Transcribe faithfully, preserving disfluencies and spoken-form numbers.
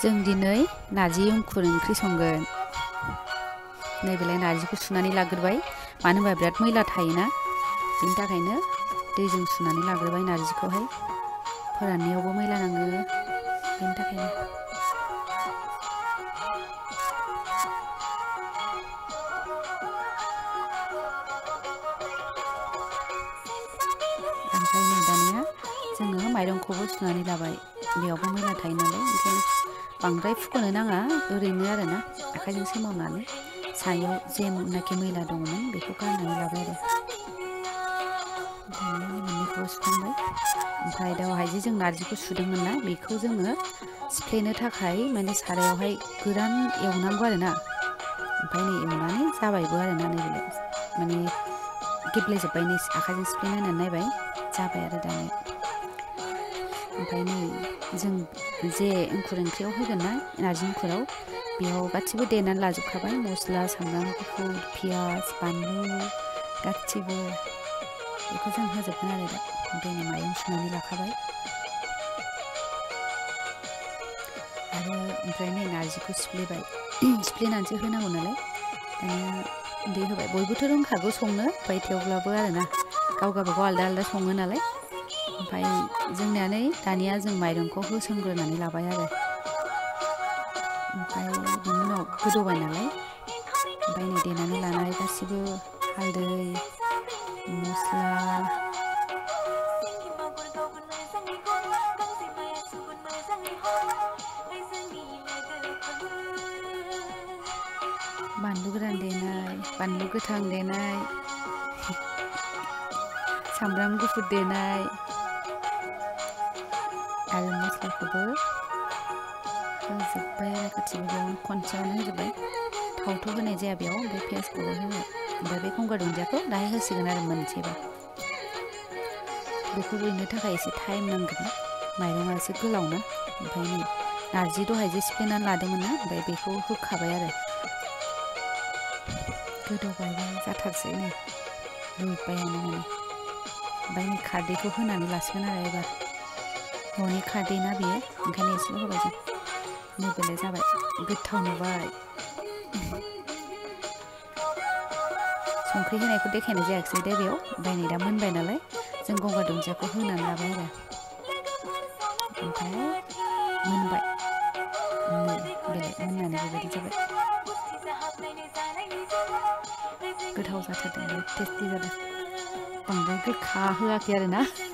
जों दिनै नारजि एंखुर ओंख्रि संगोन। नैबेलाय नारजिखौ सुनानै लाग्रोबाय, मानो होनबा बिराद मैला थायोना, बेनि थाखायनो दैजों सुनानै लाग्रोबाय नारजिखौहाय। फोराननायावबो मैला नाङो, बेनि थाखायनो। ओमफ्राय नै दानिया जोङो माइरंखौबो सुनानै लाबाय, बेयावबो मैला थायो नालाय, ओंखायनो बांद्राय फुख'नो नाङा, ओरैनो आरोना आखाइजों सोमावनानै सायाव जेनाखि मैला दङमोन बेखौ गारनानै लाबाय आरो। दानिया मोननैखौबो सुखांबाय। ओमफ्राय दावहाय जे जों नारजिखौ सुदोंमोन ना, बेखौ जोङो सिफ्लेनो थाखाय माने सारायावहाय गोरान एवनांगौ आरोना। ओमफ्राय नै एवनानै जाबायबो आरोना, नैबेलाय माने गेब्लेजोब्बाय, नै आखाइजों सिफ्लेना होनानै नायबाय, जाबाय आरो दानिया। ओमफ्राय नै जों जे एंखुर ओंख्रियाव होगोन ना, नारजि एंखुराव, बेयाव गासिबो देनानै लाजोबखाबाय, मस्ला, सामब्राम गुफुर, पियास, बानलु गासिबो बेखौ जों होजोबगोन आरो दा। ओमफ्राय नै माइरं सुनानै लाखाबाय आरो ओमफ्राय नै नारजिखौ सिफ्लेबाय, सिफ्लेनानैसो होनांगौ नालाय। दानिया दै होबाय, बयबोथ' रोंखागौ संनो, ओमफ्राय थेवब्लाबो आरोना गाव गावबागाव आलदा आलदा सङो नालाय। ओमफ्राय जोंनिया नै दानिया जों माइरंखौ होसनग्रोनानै लाबाय आरो। ओमफ्राय बिनि उनाव गोदौबाय नालाय, ओमफ्राय नै देनानै लानाय गासिबो हालदै, मस्ला, बानलु गोरान देनाय, बानलु गोथां देनाय, सामब्राम गुफुर देनाय आरो मस्लाखौबो होजोब्बाय आरो गासिबो बेयावनो खनसेयावनो होजोब्बाय। थावथ' होनाय जाया बेयाव, ओमफ्राय पियासखौबो होबाय। ओमफ्राय बे गंगार दुन्दियाखौ दाहाय होसिगोन आरो मोनसैबा। बेखौ रुइनो थाखाय एसे टाइम नांगोन, माइरङा एसे गोलाव ना। ओमफ्राय नै नारजि दहाय जे सिफ्लेनानै लादोंमोन ना, ओमफ्राय बेखौ होखाबाय आरो। गोदौबायबो जाथारसै नै, रुइबायानो माने। ओमफ्राय नै खारदैखौ होनानै लासिगोन आरो एबार। न'नि खारदै ना बेयो, ओंखायनो एसेल' होबाय जों। नैबेलाय जाबाय, गोथाव नुबाय। संख्रि होनायखौ देखायनाय जायाखिसै दे बेयाव। ओमफ्राय नै दा मोनबाय नालाय, जों गंगार दुन्दियाखौ होनानै लाबाय आरो। ओमफ्राय मोनबाय, नै बेलाय मोननानै बेबायदि जाबाय। गोथाव जाथारदों, बिराद टेस्टि जादों। बांद्राय गोखा होआखै आरोना।